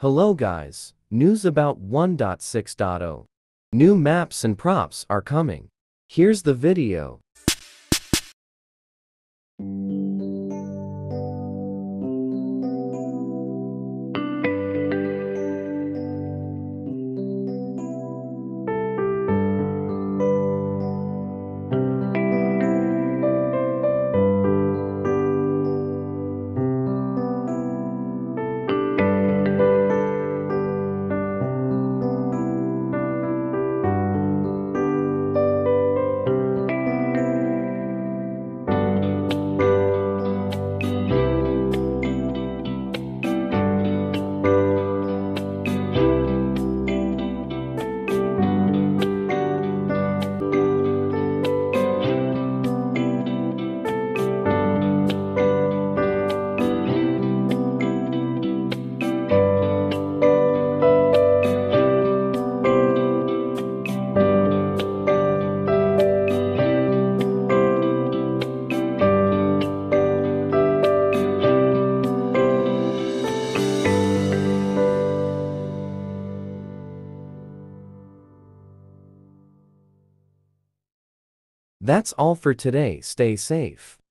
Hello guys, news about 1.6.0. New maps and props are coming. Here's the video. That's all for today. Stay safe.